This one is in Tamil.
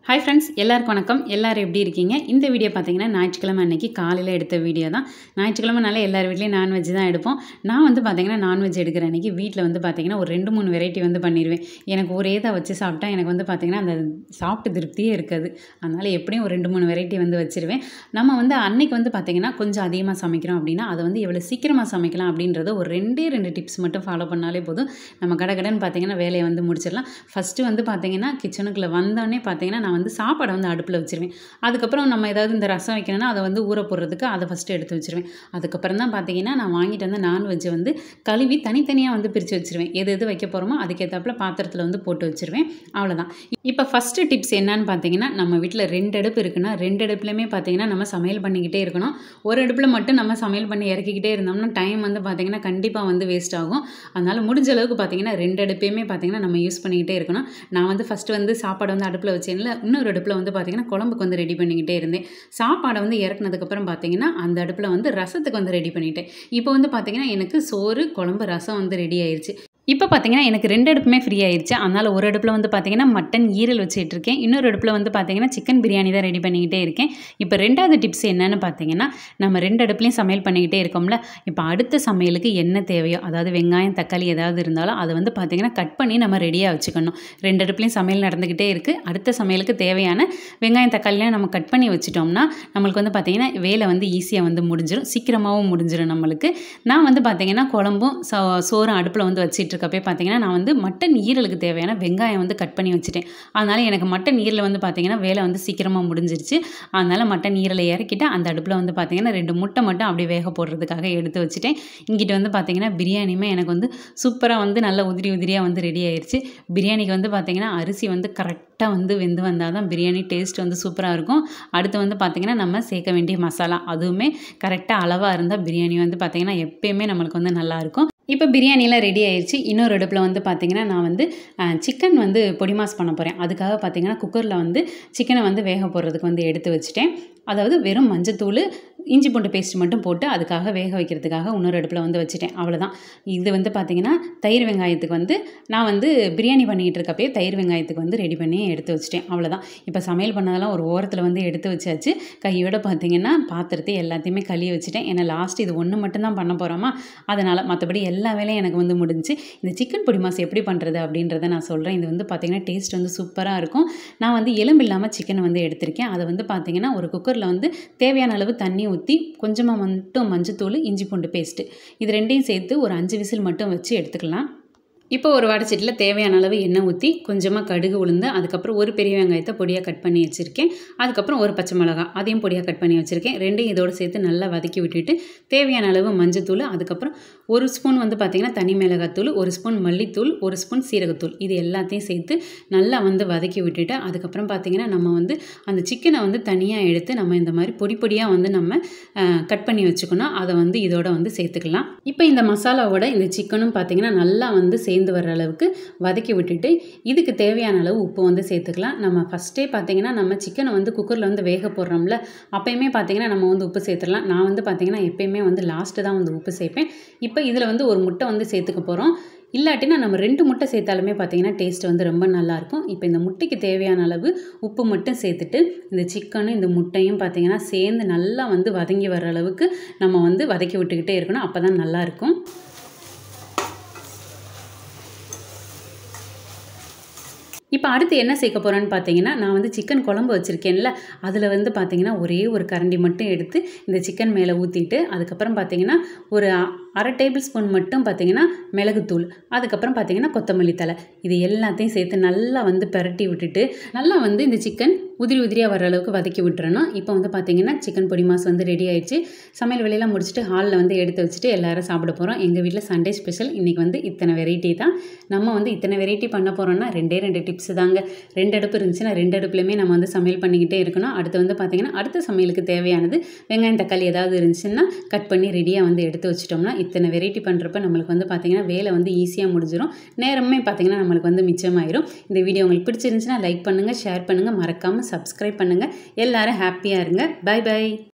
ஹாய் ஃப்ரெண்ட்ஸ், எல்லாருக்கும் வணக்கம். எல்லாரும் எப்படி இருக்கீங்க? இந்த வீடியோ பார்த்தீங்கன்னா ஞாயிற்றுக்கிழமை அன்னைக்கு காலையில் எடுத்த வீடியோ தான். ஞாயிற்றுக்கிழமைனால எல்லார் வீட்லேயும் நான்வெஜ் தான் எடுப்போம். நான் வந்து பார்த்தீங்கன்னா நான்வெஜ் எடுக்கிற அன்னைக்கு வீட்டில் வந்து பார்த்தீங்கன்னா ஒரு 2-3 வெரைட்டி வந்து பண்ணிடுவேன். எனக்கு ஒரே தான் வச்சு சாப்பிட்டா எனக்கு வந்து பார்த்தீங்கன்னா அந்த சாப்பிட்டு திருப்தியே இருக்காது. அதனால் எப்படியும் ஒரு 2-3 வெரைட்டி வந்து வச்சுருவேன். நம்ம வந்து அன்னைக்கு வந்து பார்த்தீங்கன்னா கொஞ்சம் அதிகமாக சமைக்கிறோம் அப்படின்னா அதை வந்து எவ்வளோ சீக்கிரமாக சமைக்கலாம் அப்படின்றத ஒரு 2 டிப்ஸ் மட்டும் ஃபாலோ பண்ணாலே போதும். நம்ம கடகடன்னு பார்த்தீங்கன்னா வேலையை வந்து முடிச்சிடலாம். ஃபஸ்ட்டு வந்து பார்த்தீங்கன்னா கிச்சனுக்குள்ளே வந்தோடனே பார்த்தீங்கன்னா நான் வந்து சாப்பாடை வந்து அடுப்பில் வச்சுருவேன். அதுக்கப்புறம் நம்ம ஏதாவது இந்த ரசம் வைக்கணும்னா அதை வந்து ஊற போடுறதுக்கு அதை ஃபஸ்ட்டு எடுத்து வச்சுருவேன். அதுக்கப்புறம் தான் பார்த்தீங்கன்னா நான் வாங்கிட்டு வந்த நான்வெஜ்ஜை வந்து கழுவி தனித்தனியாக வந்து பிரித்து வச்சுருவேன். எது எது வைக்க போகிறோமோ அதுக்கேற்றாப்புல பாத்திரத்தில் வந்து போட்டு வச்சுருவேன். அவ்வளோதான். இப்போ ஃபஸ்ட்டு டிப்ஸ் என்னன்னு பார்த்தீங்கன்னா, நம்ம வீட்டில் 2 அடுப்பு இருக்குன்னா 2 அடுப்புலையுமே பார்த்தீங்கன்னா நம்ம சமையல் பண்ணிக்கிட்டே இருக்கணும். ஒரு அடுப்பில் மட்டும் நம்ம சமையல் பண்ணி இறக்கிக்கிட்டே இருந்தோம்னா டைம் வந்து பார்த்தீங்கன்னா கண்டிப்பாக வந்து வேஸ்ட் ஆகும். அதனால் முடிஞ்ச அளவுக்கு பார்த்தீங்கன்னா 2 அடுப்பையுமே பார்த்தீங்கன்னா நம்ம யூஸ் பண்ணிக்கிட்டே இருக்கணும். நான் வந்து ஃபஸ்ட்டு வந்து சாப்பாடு வந்து அடுப்பில் வச்சேன்ல, இன்னொரு அடுப்பில் வந்து பார்த்தீங்கன்னா குழம்புக்கு வந்து ரெடி பண்ணிக்கிட்டே இருந்தேன். சாப்பாடை வந்து இறக்குனதுக்கப்புறம் பார்த்தீங்கன்னா அந்த அடுப்பில் வந்து ரசத்துக்கு வந்து ரெடி பண்ணிட்டேன். இப்போ வந்து பார்த்தீங்கன்னா எனக்கு சோறு, குழம்பு, ரசம் வந்து ரெடி ஆயிடுச்சு. இப்போ பார்த்தீங்கன்னா எனக்கு 2 அடுப்புமே ஃப்ரீ ஆயிடுச்சு. அதனால் ஒரு அடுப்பில் வந்து பார்த்தீங்கன்னா மட்டன் ஈரல் வச்சுட்டு இருக்கேன். இன்னொரு அடுப்பில் வந்து பார்த்தீங்கன்னா சிக்கன் பிரியாணி தான் ரெடி பண்ணிக்கிட்டே இருக்கேன். இப்போ 2வது டிப்ஸ் என்னன்னு பார்த்தீங்கன்னா, நம்ம 2 அடுப்புலையும் சமையல் பண்ணிக்கிட்டே இருக்கோம்ல, இப்போ அடுத்த சமையலுக்கு என்ன தேவையோ, அதாவது வெங்காயம், தக்காளி ஏதாவது இருந்தாலும் அதை வந்து பார்த்தீங்கன்னா கட் பண்ணி நம்ம ரெடியாக வச்சுக்கணும். 2 அடுப்புலையும் சமையல் நடந்துக்கிட்டே இருக்குது. அடுத்த சமையலுக்கு தேவையான வெங்காயம், தக்காளிலாம் நம்ம கட் பண்ணி வச்சுட்டோம்னா நம்மளுக்கு வந்து பார்த்தீங்கன்னா வேலை வந்து ஈஸியாக வந்து முடிஞ்சிடும். சீக்கிரமாகவும் முடிஞ்சிடும் நம்மளுக்கு. நான் வந்து பார்த்தீங்கன்னா குழம்பும் சோறும் அடுப்பில் வந்து வச்சுட்டு இருக்கப்பே பார்த்தீங்கன்னா நான் வந்து மட்டன் ஈரலுக்கு தேவையான வெங்காயம் வந்து கட் பண்ணி வச்சுட்டேன். அதனால் எனக்கு மட்டன் ஈரல் வந்து பார்த்தீங்கன்னா வேலை வந்து சீக்கிரமாக முடிஞ்சிருச்சு. அதனால் மட்டன் ஈரலை இறக்கிட்டு அந்த அடுப்பில் வந்து பார்த்தீங்கன்னா 2 முட்டை மட்டும் அப்படியே வேக போடுறதுக்காக எடுத்து வச்சுட்டேன். இங்கிட்டு வந்து பார்த்தீங்கன்னா பிரியாணியுமே எனக்கு வந்து சூப்பராக வந்து நல்லா உதிரி உதிரியாக வந்து ரெடி ஆயிடுச்சு. பிரியாணிக்கு வந்து பார்த்தீங்கன்னா அரிசி வந்து கரெக்டாக வந்து வெந்து வந்தால் தான் பிரியாணி டேஸ்ட் வந்து சூப்பராக இருக்கும். அடுத்து வந்து பார்த்தீங்கன்னா நம்ம சேர்க்க வேண்டிய மசாலா அதுவுமே கரெக்டாக அளவாக இருந்தால் பிரியாணி வந்து பார்த்தீங்கன்னா எப்பயுமே நம்மளுக்கு வந்து நல்லாயிருக்கும். இப்போ பிரியாணிலாம் ரெடி ஆயிடுச்சு. இன்னொரு அடுப்பில் வந்து பார்த்தீங்கன்னா நான் வந்து சிக்கன் வந்து பொடி மாஸ் பண்ண போகிறேன். அதுக்காக பார்த்தீங்கன்னா குக்கரில் வந்து சிக்கனை வந்து வேக போடுறதுக்கு வந்து எடுத்து வச்சுட்டேன். அதாவது வெறும் மஞ்சத்தூள், இஞ்சி பூண்டு பேஸ்ட் மட்டும் போட்டு அதுக்காக வேக வைக்கிறதுக்காக இன்னொரு அடுப்பில் வந்து வச்சுட்டேன். அவ்வளோதான். இது வந்து பார்த்தீங்கன்னா தயிர் வெங்காயத்துக்கு வந்து நான் வந்து பிரியாணி பண்ணிக்கிட்டு இருக்கப்பயே தயிர் வெங்காயத்துக்கு வந்து ரெடி பண்ணி எடுத்து வச்சுட்டேன். அவ்வளோதான். இப்போ சமையல் பண்ணதெல்லாம் ஒரு ஓரத்தில் வந்து எடுத்து வச்சாச்சு. கையோட பார்த்தீங்கன்னா பாத்திரத்தை எல்லாத்தையுமே கழுவி வச்சுட்டேன். ஏன்னா லாஸ்ட் இது ஒன்று மட்டும்தான் பண்ண போகிறோமா, அதனால் மற்றபடி எல்லா வேலையும் எனக்கு வந்து முடிஞ்சு. இந்த சிக்கன் பொடி மாஸ் எப்படி பண்ணுறது அப்படின்றத நான் சொல்கிறேன். இது வந்து பார்த்தீங்கன்னா டேஸ்ட் வந்து சூப்பராக இருக்கும். நான் வந்து எலும்பு இல்லாமல் சிக்கன் வந்து எடுத்திருக்கேன். அதை வந்து பார்த்தீங்கன்னா ஒரு குக்கரில் வந்து தேவையான அளவு தண்ணி ஊற்றி கொஞ்சமாக மட்டும் மஞ்சத்தூள், இஞ்சி பூண்டு பேஸ்ட்டு இது 2யும் சேர்த்து ஒரு 5 விசில் மட்டும் வச்சு எடுத்துக்கலாம். இப்போ ஒரு வடைச்சட்டியில் தேவையான அளவு எண்ணெய் ஊற்றி கொஞ்சமாக கடுகு உளுந்து, அதுக்கப்புறம் ஒரு பெரிய வெங்காயத்தை பொடியாக கட் பண்ணி வச்சுருக்கேன். அதுக்கப்புறம் ஒரு பச்சை மிளகா அதையும் பொடியாக கட் பண்ணி வச்சுருக்கேன். 2யும் இதோடு சேர்த்து நல்லா வதக்கி விட்டுட்டு தேவையான அளவு மஞ்சத்தூள், அதுக்கப்புறம் 1 ஸ்பூன் வந்து பார்த்திங்கன்னா தனி மிளகாத்தூள், 1 ஸ்பூன் மல்லித்தூள், 1 ஸ்பூன் சீரகத்தூள் இது எல்லாத்தையும் சேர்த்து நல்லா வந்து வதக்கி விட்டுட்டு அதுக்கப்புறம் பார்த்திங்கன்னா நம்ம வந்து அந்த சிக்கனை வந்து தனியாக எடுத்து நம்ம இந்த மாதிரி பொடி பொடியாக வந்து நம்ம கட் பண்ணி வச்சுக்கணும். அதை வந்து இதோட வந்து சேர்த்துக்கலாம். இப்போ இந்த மசாலாவோட இந்த சிக்கனும் பார்த்திங்கன்னா நல்லா வந்து சேர்ந்து வர்ற அளவுக்கு வதக்கி விட்டுட்டு இதுக்கு தேவையான அளவு உப்பு வந்து சேர்த்துக்கலாம். நம்ம ஃபஸ்ட்டே பார்த்தீங்கன்னா நம்ம சிக்கனை வந்து குக்கரில் வந்து வேக போடுறோம்ல, அப்பயுமே பார்த்தீங்கன்னா நம்ம வந்து உப்பு சேர்த்துடலாம். நான் வந்து பார்த்தீங்கன்னா எப்பயுமே வந்து லாஸ்ட்டு தான் வந்து உப்பு சேர்ப்பேன். இப்போ இதில் வந்து ஒரு முட்டை வந்து சேர்த்துக்க போகிறோம். இல்லாட்டினா நம்ம 2 முட்டை சேர்த்தாலுமே பார்த்தீங்கன்னா டேஸ்ட் வந்து ரொம்ப நல்லாயிருக்கும். இப்போ இந்த முட்டைக்கு தேவையான அளவு உப்பு மட்டும் சேர்த்துட்டு இந்த சிக்கனும் இந்த முட்டையும் பார்த்தீங்கன்னா சேர்ந்து நல்லா வந்து வதங்கி வர்ற அளவுக்கு நம்ம வந்து வதக்கி விட்டுக்கிட்டே இருக்கணும். அப்போ தான் நல்லாயிருக்கும். இப்போ அடுத்து என்ன சேர்க்க போகிறேன்னு பார்த்தீங்கன்னா, நான் வந்து சிக்கன் குழம்பு வச்சுருக்கேன்ல, அதில் வந்து பார்த்தீங்கன்னா ஒரே ஒரு கரண்டி மட்டும் எடுத்து இந்த சிக்கன் மேலே ஊற்றிட்டு அதுக்கப்புறம் பார்த்தீங்கன்னா ஒரு 1/2 டேபிள் ஸ்பூன் மட்டும் பார்த்தீங்கன்னா மிளகுத்தூள், அதுக்கப்புறம் பார்த்தீங்கன்னா கொத்தமல்லி தழை இது எல்லாத்தையும் சேர்த்து நல்லா வந்து பிரட்டி விட்டுட்டு நல்லா வந்து இந்த சிக்கன் உதிரி உதிரியாக வர அளவுக்கு வதக்கி விட்டுறணும். இப்போ வந்து பார்த்தீங்கன்னா சிக்கன் பொடி மாஸ் வந்து ரெடி ஆயிடுச்சு. சமையல் வேலையெல்லாம் முடிச்சுட்டு ஹாலில் வந்து எடுத்து வச்சுட்டு எல்லாரும் சாப்பிட போகிறோம். எங்கள் வீட்டில் சண்டே ஸ்பெஷல் இன்றைக்கி வந்து இத்தனை வெரைட்டி தான். நம்ம வந்து இத்தனை வெரைட்டி பண்ண போகிறோம்னா 2 டிப்ஸ் தாங்க. 2 அடுப்பு இருந்துச்சுன்னா 2 அடுப்புலையுமே நம்ம வந்து சமையல் பண்ணிக்கிட்டே இருக்கணும். அடுத்து வந்து பார்த்தீங்கன்னா அடுத்த சமையலுக்கு தேவையானது வெங்காயம், தக்காளி ஏதாவது இருந்துச்சுன்னா கட் பண்ணி ரெடியாக வந்து எடுத்து வச்சுட்டோம்னா இத்தனை வெரைட்டி பண்ணுறப்ப நம்மளுக்கு வந்து பார்த்தீங்கன்னா வேலை வந்து ஈஸியாக முடிஞ்சிடும். நேரமே பார்த்தீங்கன்னா நம்மளுக்கு வந்து மிச்சமாயிரும். இந்த வீடியோ உங்களுக்கு பிடிச்சிருந்துச்சுன்னா லைக் பண்ணுங்கள், ஷேர் பண்ணுங்கள், மறக்காமல் சப்ஸ்கிரைப் பண்ணுங்கள். எல்லாரும் ஹாப்பியாக இருங்க. Bye by.